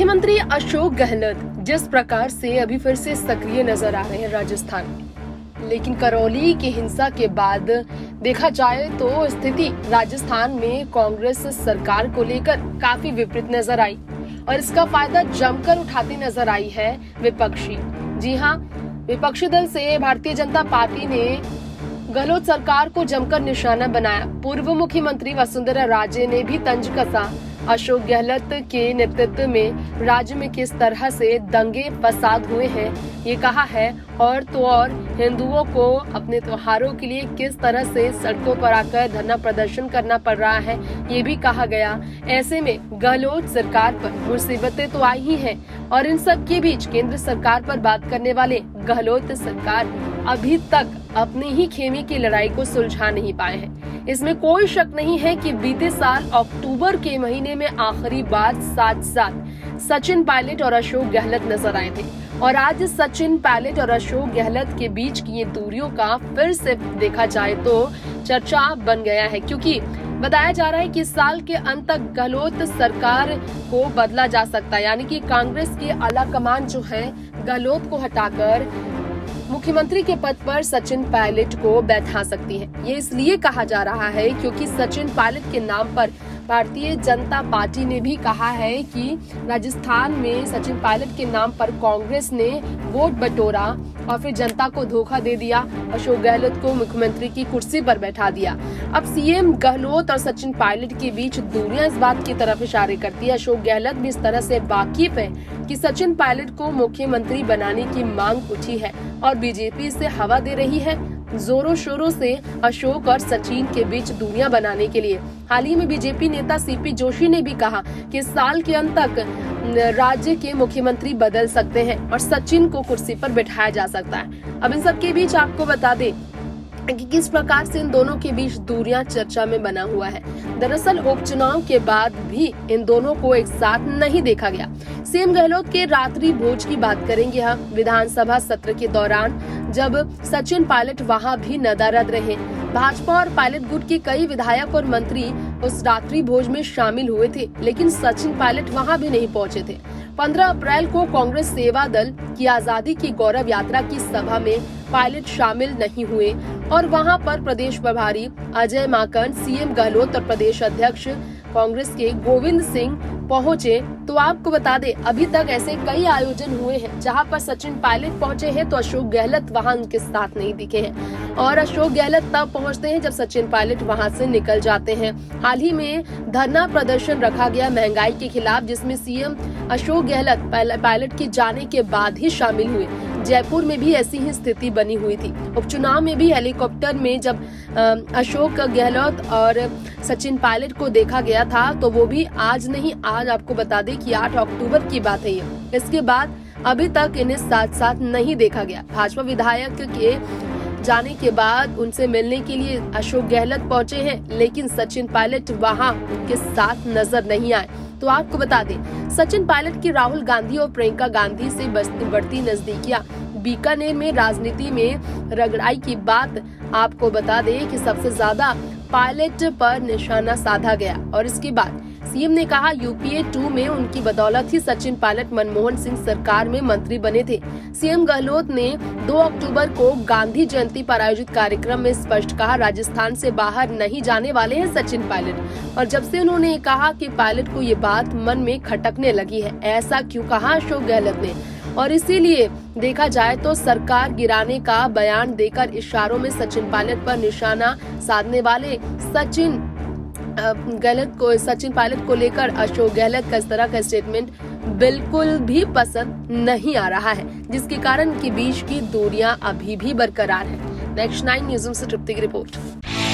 मुख्यमंत्री अशोक गहलोत जिस प्रकार से अभी फिर से सक्रिय नजर आ रहे हैं राजस्थान, लेकिन करौली की हिंसा के बाद देखा जाए तो स्थिति राजस्थान में कांग्रेस सरकार को लेकर काफी विपरीत नजर आई और इसका फायदा जमकर उठाती नजर आई है विपक्षी। जी हाँ, विपक्षी दल से भारतीय जनता पार्टी ने गहलोत सरकार को जमकर निशाना बनाया। पूर्व मुख्यमंत्री वसुंधरा राजे ने भी तंज कसा अशोक गहलोत के नेतृत्व में राज्य में किस तरह से दंगे फसाद हुए हैं ये कहा है, और तो और हिंदुओं को अपने त्योहारों के लिए किस तरह से सड़कों पर आकर धरना प्रदर्शन करना पड़ रहा है ये भी कहा गया। ऐसे में गहलोत सरकार पर मुसीबतें तो आई ही हैं और इन सब के बीच केंद्र सरकार पर बात करने वाले गहलोत सरकार अभी तक अपनी ही खेमे की लड़ाई को सुलझा नहीं पाए हैं। इसमें कोई शक नहीं है कि बीते साल अक्टूबर के महीने में आखिरी बार साथ साथ सचिन पायलट और अशोक गहलोत नजर आए थे और आज सचिन पायलट और अशोक गहलोत के बीच की ये दूरियों का फिर से देखा जाए तो चर्चा बन गया है, क्योंकि बताया जा रहा है कि इस साल के अंत तक गहलोत सरकार को बदला जा सकता है, यानी कि कांग्रेस की आला कमान जो है गहलोत को हटाकर मुख्यमंत्री के पद पर सचिन पायलट को बैठा सकती है। ये इसलिए कहा जा रहा है क्योंकि सचिन पायलट के नाम पर भारतीय जनता पार्टी ने भी कहा है कि राजस्थान में सचिन पायलट के नाम पर कांग्रेस ने वोट बटोरा और फिर जनता को धोखा दे दिया, अशोक गहलोत को मुख्यमंत्री की कुर्सी पर बैठा दिया। अब सीएम गहलोत और सचिन पायलट के बीच दूरियां इस बात की तरफ इशारे करती है। अशोक गहलोत भी इस तरह से वाकिफ है कि सचिन पायलट को मुख्यमंत्री बनाने की मांग उठी है और बीजेपी से हवा दे रही है जोरों शोरों से अशोक और सचिन के बीच दूरियां बनाने के लिए। हाल ही में बीजेपी नेता सीपी जोशी ने भी कहा कि इस साल के अंत तक राज्य के मुख्यमंत्री बदल सकते हैं और सचिन को कुर्सी पर बिठाया जा सकता है। अब इन सब के बीच आपको बता दें कि किस प्रकार से इन दोनों के बीच दूरियां चर्चा में बना हुआ है। दरअसल उपचुनाव के बाद भी इन दोनों को एक साथ नहीं देखा गया। सीएम गहलोत के रात्रि भोज की बात करेंगे हम। विधानसभा सत्र के दौरान जब सचिन पायलट वहां भी नदारद रहे, भाजपा और पायलट गुट के कई विधायक और मंत्री उस रात्रि भोज में शामिल हुए थे, लेकिन सचिन पायलट वहां भी नहीं पहुंचे थे। 15 अप्रैल को कांग्रेस सेवा दल की आजादी की गौरव यात्रा की सभा में पायलट शामिल नहीं हुए और वहां पर प्रदेश प्रभारी अजय माकन, सीएम गहलोत और प्रदेश अध्यक्ष कांग्रेस के गोविंद सिंह पहुंचे। तो आपको बता दें अभी तक ऐसे कई आयोजन हुए हैं जहां पर सचिन पायलट पहुंचे हैं तो अशोक गहलोत वहां उनके साथ नहीं दिखे हैं और अशोक गहलोत तब पहुंचते हैं जब सचिन पायलट वहां से निकल जाते हैं। हाल ही में धरना प्रदर्शन रखा गया महंगाई के खिलाफ, जिसमें सीएम अशोक गहलोत पायलट के जाने के बाद ही शामिल हुए। जयपुर में भी ऐसी ही स्थिति बनी हुई थी। उपचुनाव में भी हेलीकॉप्टर में जब अशोक गहलोत और सचिन पायलट को देखा गया था तो वो भी आज नहीं, आज आपको बता दें कि 8 अक्टूबर की बात है ये। इसके बाद अभी तक इन्हें साथ साथ नहीं देखा गया। भाजपा विधायक के जाने के बाद उनसे मिलने के लिए अशोक गहलोत पहुंचे हैं, लेकिन सचिन पायलट वहां उनके साथ नजर नहीं आए। तो आपको बता दें सचिन पायलट की राहुल गांधी और प्रियंका गांधी से बढ़ती नजदीकियां, बीकानेर में राजनीति में रगड़ाई की बात आपको बता दें कि सबसे ज्यादा पायलट पर निशाना साधा गया और इसके बाद सीएम ने कहा यूपीए 2 में उनकी बदौलत ही सचिन पायलट मनमोहन सिंह सरकार में मंत्री बने थे। सीएम गहलोत ने 2 अक्टूबर को गांधी जयंती पर आयोजित कार्यक्रम में स्पष्ट कहा राजस्थान से बाहर नहीं जाने वाले हैं सचिन पायलट, और जब से उन्होंने कहा कि पायलट को ये बात मन में खटकने लगी है। ऐसा क्यों कहा अशोक गहलोत ने, और इसीलिए देखा जाए तो सरकार गिराने का बयान देकर इशारों में सचिन पायलट पर निशाना साधने वाले सचिन पायलट को लेकर अशोक गहलोत का इस तरह का स्टेटमेंट बिल्कुल भी पसंद नहीं आ रहा है, जिसके कारण के बीच की दूरियां अभी भी बरकरार है। नेक्स्ट 9 न्यूज़ से तृप्ति की रिपोर्ट।